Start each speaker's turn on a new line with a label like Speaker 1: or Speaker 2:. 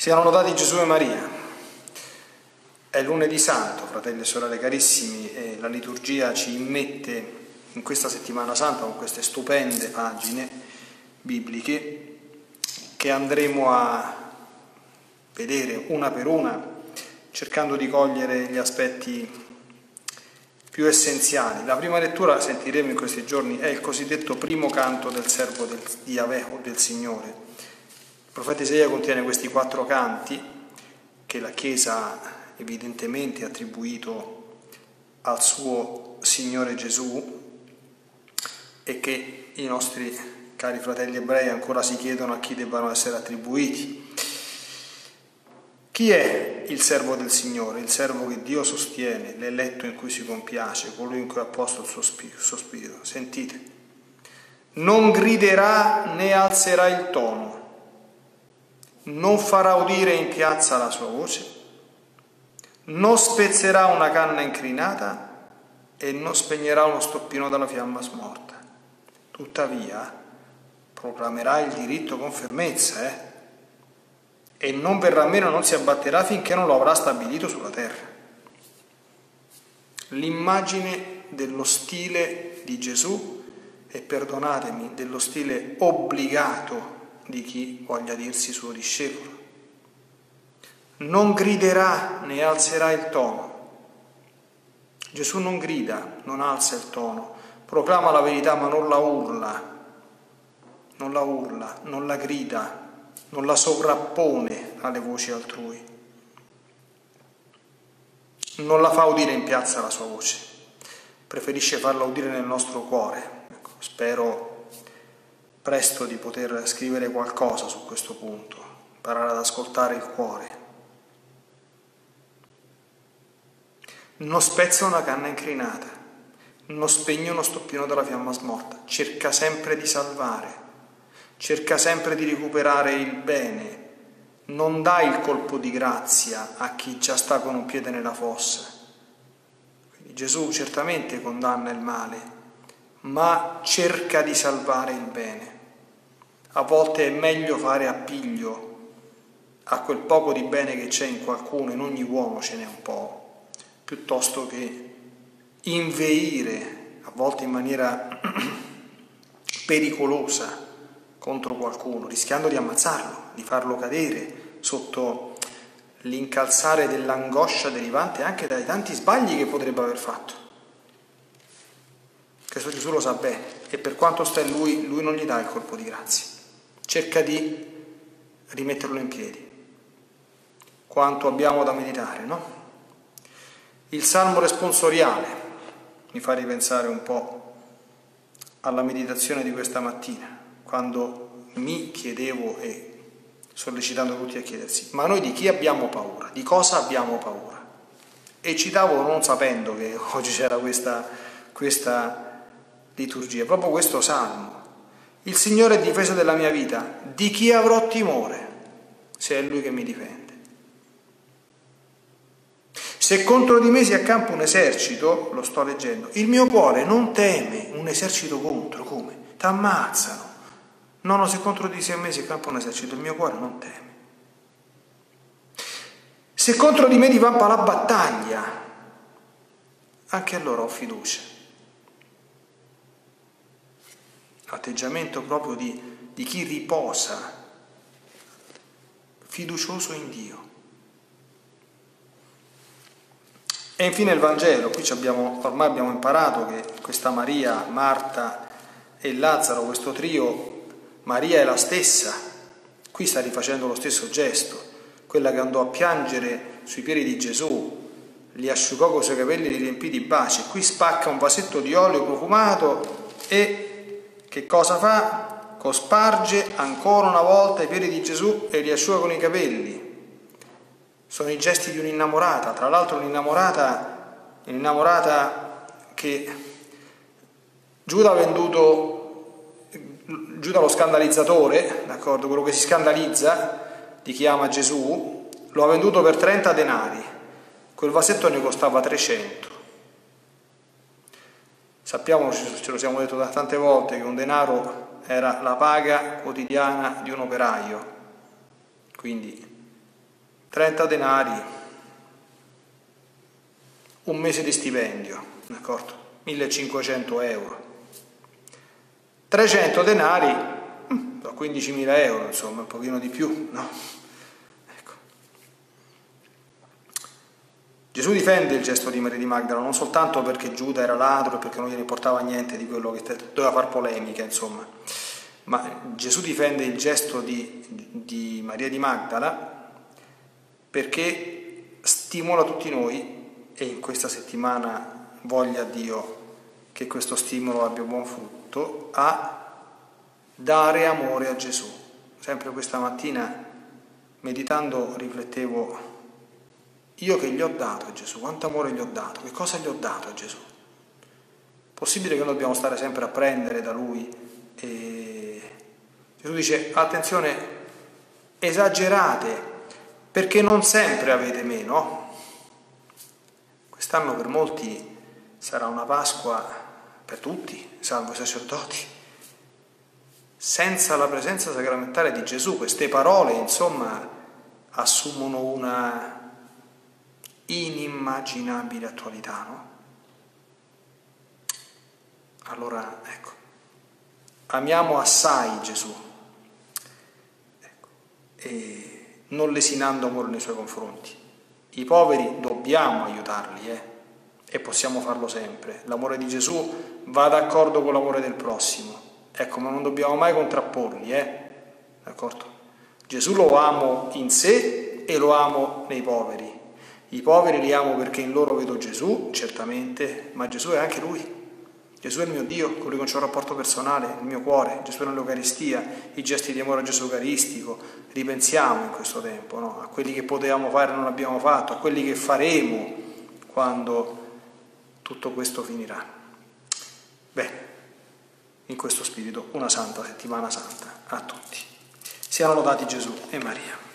Speaker 1: Siano lodati Gesù e Maria. È lunedì santo, fratelli e sorelle carissimi, e la liturgia ci immette in questa settimana santa con queste stupende pagine bibliche che andremo a vedere una per una, cercando di cogliere gli aspetti più essenziali. La prima lettura, sentiremo in questi giorni, è il cosiddetto primo canto del servo di Yahweh o del Signore. Il profeta Isaia contiene questi 4 canti che la Chiesa ha evidentemente attribuito al suo Signore Gesù e che i nostri cari fratelli ebrei ancora si chiedono a chi debbano essere attribuiti. Chi è il servo del Signore? Il servo che Dio sostiene, l'eletto in cui si compiace, colui in cui ha posto il suo spirito. Sentite, non griderà né alzerà il tono, non farà udire in piazza la sua voce, non spezzerà una canna incrinata e non spegnerà uno stoppino dalla fiamma smorta. Tuttavia proclamerà il diritto con fermezza, e non verrà meno, non si abbatterà finché non lo avrà stabilito sulla terra. L'immagine dello stile di Gesù e, perdonatemi, dello stile obbligato di chi voglia dirsi suo discepolo. Non griderà né alzerà il tono. Gesù non grida, non alza il tono, proclama la verità ma non la urla, non la grida, non la sovrappone alle voci altrui, non la fa udire in piazza la sua voce, preferisce farla udire nel nostro cuore. Spero presto di poter scrivere qualcosa su questo punto, imparare ad ascoltare il cuore. Non spezza una canna incrinata, non spegne uno stoppino dalla fiamma smorta, cerca sempre di salvare, cerca sempre di recuperare il bene, non dà il colpo di grazia a chi già sta con un piede nella fossa. Quindi Gesù certamente condanna il male, ma cerca di salvare il bene. A volte è meglio fare appiglio a quel poco di bene che c'è in qualcuno, in ogni uomo ce n'è un po', piuttosto che inveire, a volte in maniera pericolosa, contro qualcuno, rischiando di ammazzarlo, di farlo cadere sotto l'incalzare dell'angoscia derivante anche dai tanti sbagli che potrebbe aver fatto. Questo Gesù lo sa bene e per quanto sta in lui non gli dà il colpo di grazia. Cerca di rimetterlo in piedi. Quanto abbiamo da meditare, no? Il salmo responsoriale mi fa ripensare un po' alla meditazione di questa mattina, quando mi chiedevo e sollecitando tutti a chiedersi: ma noi di chi abbiamo paura? Di cosa abbiamo paura? E citavo, non sapendo che oggi c'era questa liturgia, proprio questo salmo. Il Signore è difesa della mia vita, di chi avrò timore se è Lui che mi difende? Se contro di me si accampa un esercito, lo sto leggendo, il mio cuore non teme un esercito contro, come? T'ammazzano. No, se contro di me si accampa un esercito, il mio cuore non teme. Se contro di me divampa la battaglia, anche allora ho fiducia. Atteggiamento proprio di chi riposa, fiducioso in Dio. E infine il Vangelo. Qui ormai abbiamo imparato che questa Maria, Marta e Lazzaro, questo trio, Maria è la stessa, qui sta rifacendo lo stesso gesto, quella che andò a piangere sui piedi di Gesù, li asciugò con i suoi capelli e li riempì di baci. Qui spacca un vasetto di olio profumato e che cosa fa? Cosparge ancora una volta i piedi di Gesù e li asciuga con i capelli. Sono i gesti di un'innamorata, tra l'altro un'innamorata che Giuda ha venduto, Giuda lo scandalizzatore, d'accordo, quello che si scandalizza di chi ama Gesù, lo ha venduto per 30 denari, quel vasetto ne costava 300. Sappiamo, ce lo siamo detto tante volte, che un denaro era la paga quotidiana di un operaio, quindi 30 denari, un mese di stipendio, d'accordo? 1500 euro. 300 denari, 15.000 euro, insomma, un pochino di più, no? Ecco. Gesù difende il gesto di Maria di Magdala, non soltanto perché Giuda era ladro e perché non gliene importava niente di quello che doveva far polemica, insomma, ma Gesù difende il gesto di Maria di Magdala perché stimola tutti noi, e in questa settimana voglia Dio che questo stimolo abbia buon frutto, a dare amore a Gesù. Sempre questa mattina, meditando, riflettevo: io che gli ho dato a Gesù, quanto amore gli ho dato, che cosa gli ho dato a Gesù? Possibile che noi dobbiamo stare sempre a prendere da Lui? E Gesù dice: attenzione, esagerate, perché non sempre avete meno. Quest'anno per molti sarà una Pasqua, per tutti, salvo i sacerdoti, senza la presenza sacramentale di Gesù. Queste parole, insomma, assumono una inimmaginabile attualità, no? Allora, ecco, amiamo assai Gesù, ecco, e non lesinando amore nei suoi confronti. I poveri dobbiamo aiutarli, e possiamo farlo sempre. L'amore di Gesù va d'accordo con l'amore del prossimo, ecco, ma non dobbiamo mai contrapporli, d'accordo? Gesù lo amo in sé e lo amo nei poveri. I poveri li amo perché in loro vedo Gesù, certamente, ma Gesù è anche Lui. Gesù è il mio Dio, con cui c'è un rapporto personale, il mio cuore. Gesù è nell'Eucaristia, i gesti di amore a Gesù Eucaristico. Ripensiamo in questo tempo, no? A quelli che potevamo fare e non abbiamo fatto, a quelli che faremo quando tutto questo finirà. Bene, in questo spirito una santa settimana santa a tutti. Siano lodati Gesù e Maria.